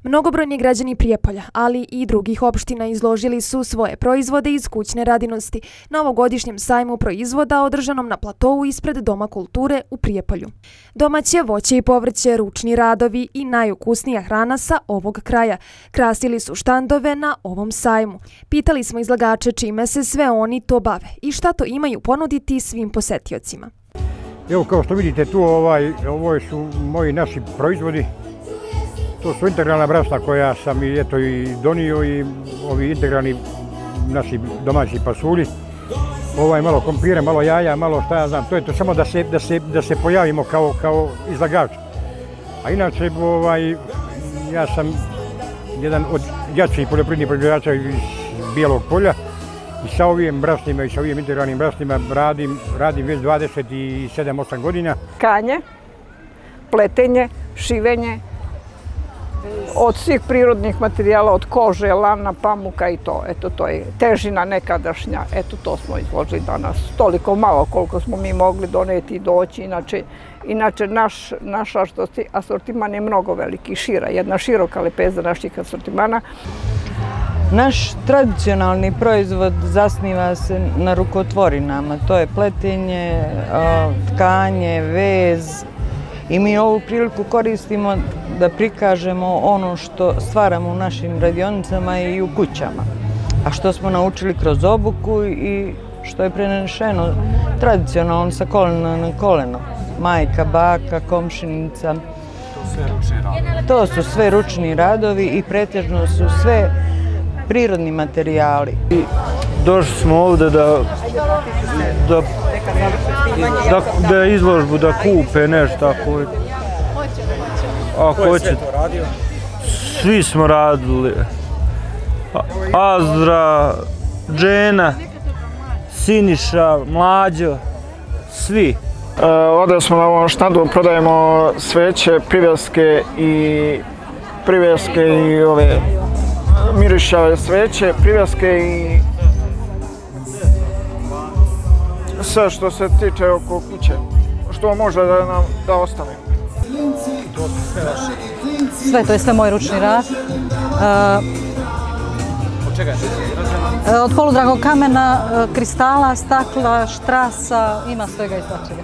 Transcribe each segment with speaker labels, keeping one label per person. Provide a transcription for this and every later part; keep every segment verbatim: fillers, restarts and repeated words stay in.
Speaker 1: Mnogobrojni građani Prijepolja, ali i drugih opština izložili su svoje proizvode iz kućne radinosti na ovogodišnjem sajmu proizvoda održanom na platovu ispred Doma kulture u Prijepolju. Domaće voće i povrće, ručni radovi i najukusnija hrana sa ovog kraja krasili su štandove na ovom sajmu. Pitali smo izlagače čime se sve oni to bave i šta to imaju ponuditi svim posetiocima.
Speaker 2: Evo, kao što vidite tu, ovaj, ovo su moji naši proizvodi. To su integralna brašna koja sam i, eto, i donio i ovi integralni naši domaći pasulji. Ovaj, malo kompire, malo jaja, malo šta ja znam. To je to samo da se, da se, da se pojavimo kao, kao izlagač. A inače, ovaj, ja sam jedan od jačih poljoprivrednih proizvođača iz Bijelog Polja. I sa ovim brašnjima i sa ovim integralnim brašnjima radim, radim već dvadeset sedam osam godina.
Speaker 3: Tkanje, pletenje, šivenje, od svih prirodnih materijala, od kože, lana, pamuka i to. Eto, to je težina nekadašnja. Eto, to smo izložili danas. Toliko malo koliko smo mi mogli doneti i doći. Inače, inače naš, naš asortiman je mnogo veliki, šira. Jedna široka lepeza naših asortimana.
Speaker 4: Naš tradicionalni proizvod zasniva se na rukotvorinama. To je pletenje, tkanje, vez. I mi ovu priliku koristimo da prikažemo ono što stvaramo u našim radionicama i u kućama. A što smo naučili kroz obuku i što je prenešeno tradicionalno sa kolena na koleno. Majka, baka, komšinica. To su sve ručni radovi i pretežno su sve prirodni materijali.
Speaker 5: Došli smo ovdje da, da, da, da izložbu, da kupe nešto ako, ako hoće. Svi smo radili. Azdra, Džena, Siniša, Mlađo, svi.
Speaker 6: Ovdje smo na ovom štandu, prodajemo sveće, privjeske i privjeske i ove mirišave sveće, privjeske i sve što se tiče oko kuće, što može da nam da ostane.
Speaker 7: To su sve vaše? Sve, to je sve moj ručni rad.
Speaker 8: Od čega je to izrađeno?
Speaker 7: Od poludragog kamena, kristala, stakla, štrasa, ima svega i svačega.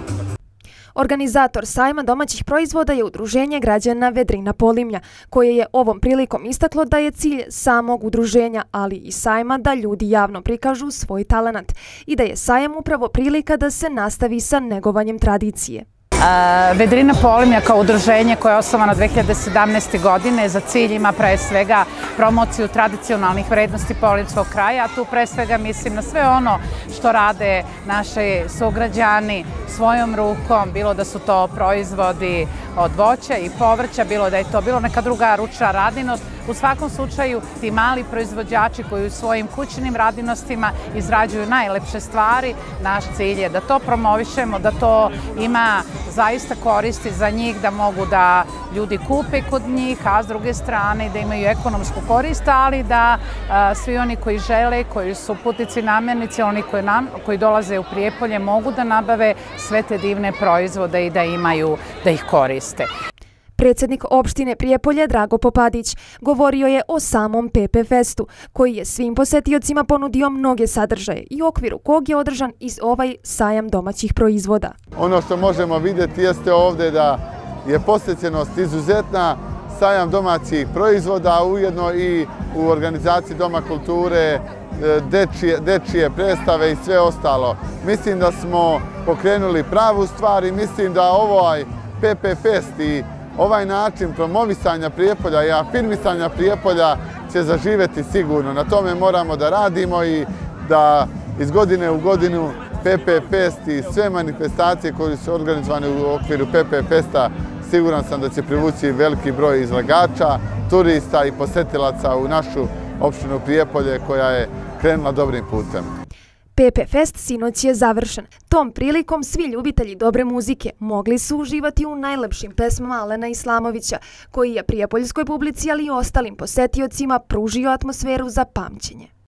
Speaker 1: Organizator sajma domaćih proizvoda je Udruženje građana Vedrina Polimlja, koje je ovom prilikom istaklo da je cilj samog udruženja, ali i sajma da ljudi javno prikažu svoj talenat i da je sajam upravo prilika da se nastavi sa negovanjem tradicije.
Speaker 9: Vedrina Polimlja kao udruženje koje je osnovano dve hiljade sedamnaeste. godine za cilj ima pre svega promociju tradicionalnih vrednosti polimskog kraja, a tu pre svega mislim na sve ono što rade naši sugrađani svojom rukom, bilo da su to proizvodi od voća i povrća, bilo da je to bilo neka druga ručna radinost. U svakom slučaju ti mali proizvođači koji u svojim kućnim radinostima izrađuju najlepše stvari, naš cilj je da to promovišemo, da to ima zaista koristi za njih, da mogu da ljudi kupe kod njih, a s druge strane da imaju ekonomsku korist, ali da a, svi oni koji žele, koji su putnici namirnici, oni koji, nam, koji dolaze u Prijepolje mogu da nabave sve te divne proizvode i da imaju, da ih koriste.
Speaker 1: Predsjednik opštine Prijepolje Drago Popadić govorio je o samom P P Festu, koji je svim posetiocima ponudio mnoge sadržaje i u okviru kog je održan i ovaj sajam domaćih proizvoda.
Speaker 10: Ono što možemo vidjeti jeste ovdje da je posjećenost izuzetna, sajam domaćih proizvoda, ujedno i u organizaciji Doma kulture, dečije, dečije predstave i sve ostalo. Mislim da smo pokrenuli pravu stvar i mislim da ovaj P P Fest i ovaj način promovisanja Prijepolja i afirmisanja Prijepolja će zaživjeti sigurno. Na tome moramo da radimo i da iz godine u godinu P P Fest i sve manifestacije koje su organizovane u okviru P P Festa siguran sam da će privući veliki broj izlagača, turista i posetilaca u našu opštinu Prijepolje koja je krenula dobrim putem.
Speaker 1: P P Fest sinoć je završen. Tom prilikom svi ljubitelji dobre muzike mogli su uživati u najlepšim pesmama Alena Islamovića, koji je prijepoljskoj publici, ali i ostalim posetiocima pružio atmosferu za pamćenje.